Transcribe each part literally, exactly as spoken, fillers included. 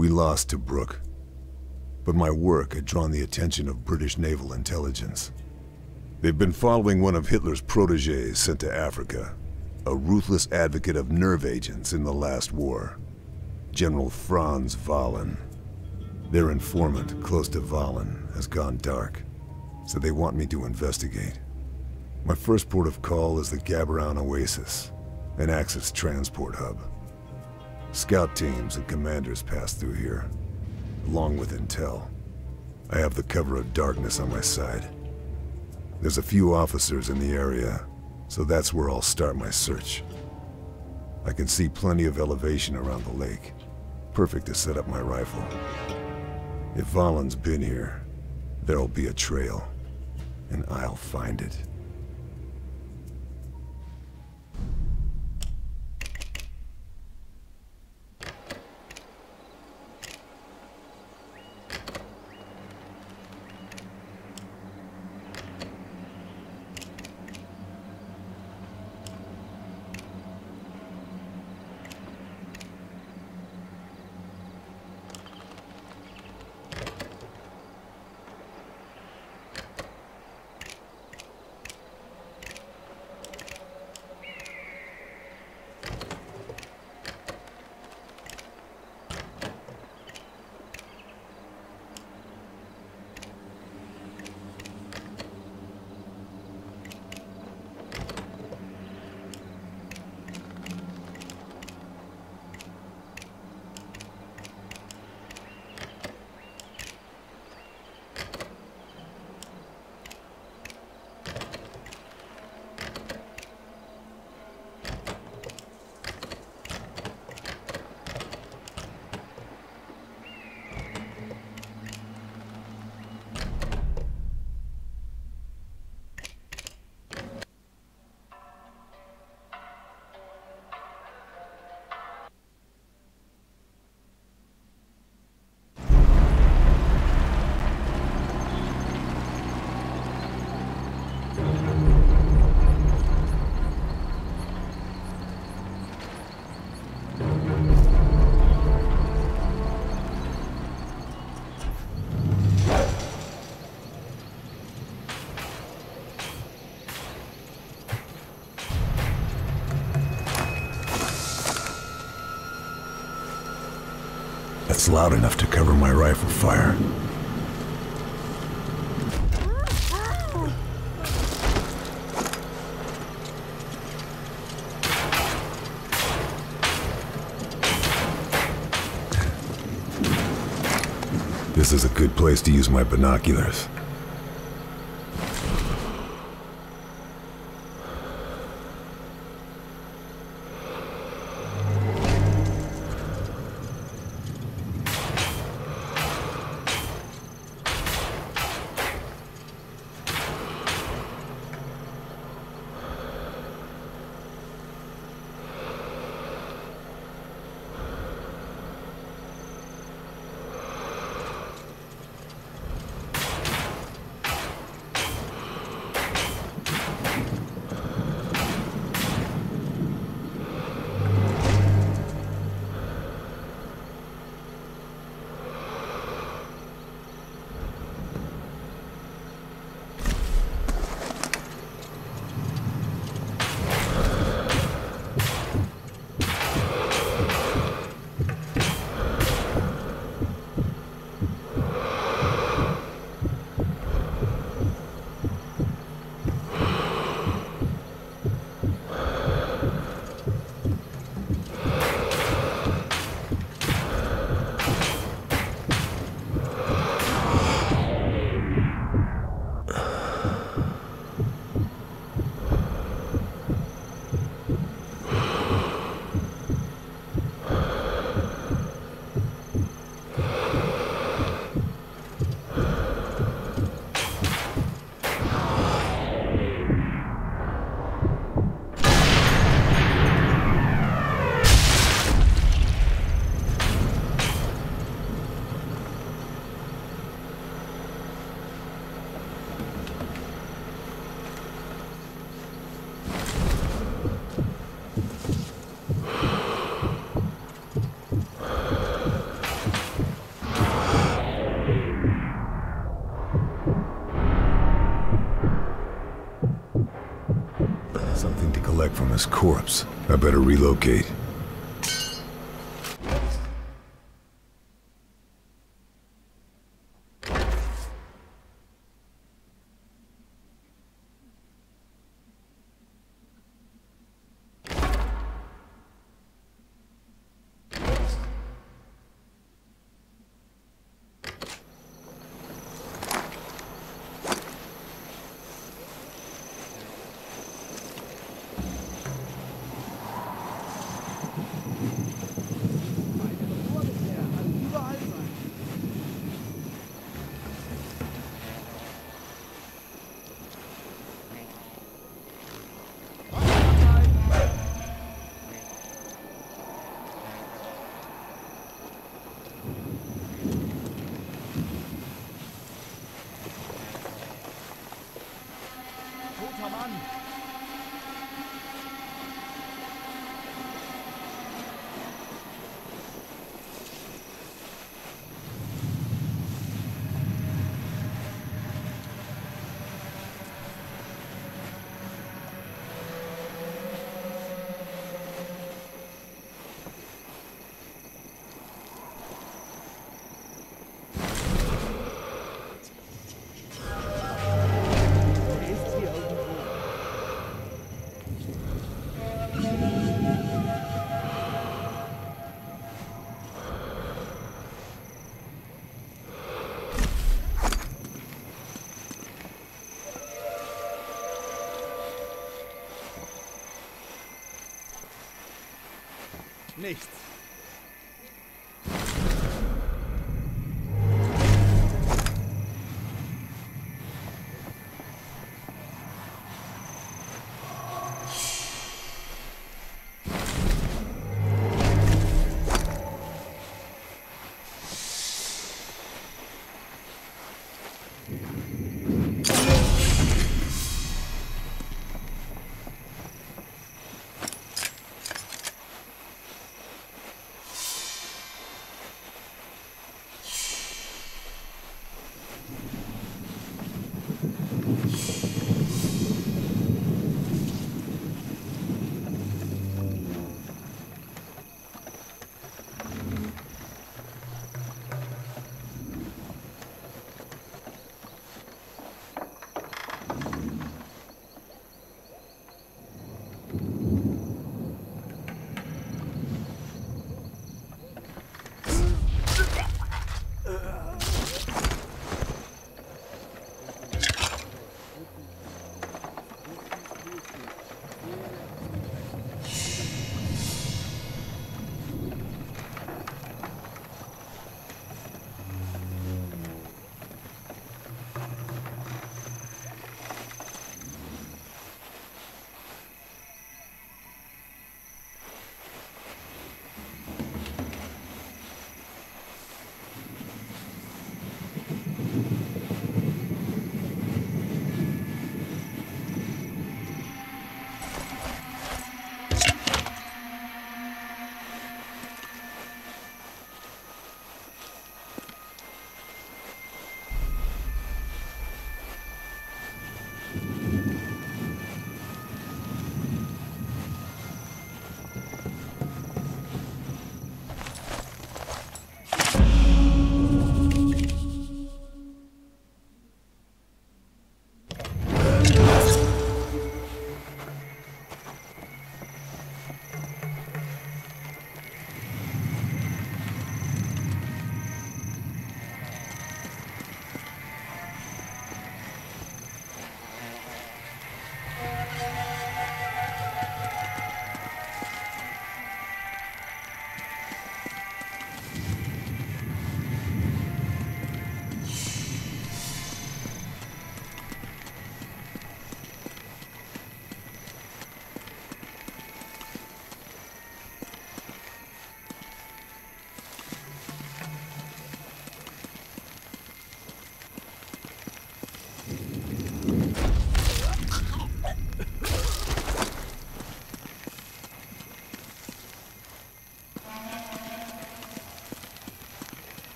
We lost to Tobruk, but my work had drawn the attention of British naval intelligence. They've been following one of Hitler's protégés sent to Africa, a ruthless advocate of nerve agents in the last war, General Franz Wahlen. Their informant, close to Wahlen, has gone dark, so they want me to investigate. My first port of call is the Gaborone Oasis, an Axis transport hub. Scout teams and commanders pass through here, along with intel. I have the cover of darkness on my side. There's a few officers in the area, so that's where I'll start my search. I can see plenty of elevation around the lake, perfect to set up my rifle. If Wahlen's been here, there'll be a trail, and I'll find it. That's loud enough to cover my rifle fire. This is a good place to use my binoculars. Something to collect from his corpse. I better relocate. Nichts.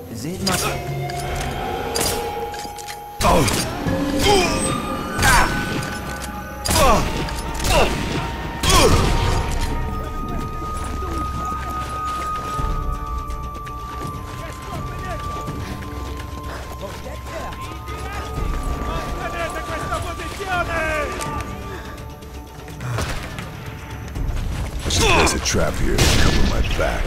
Seht mal. Oh. Ah. Oh. Oh. Oh. Mantenete questa posizione! There's a trap here to cover my back.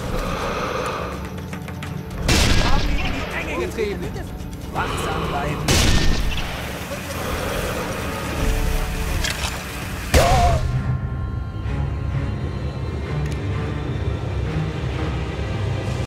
Wachsam bleiben.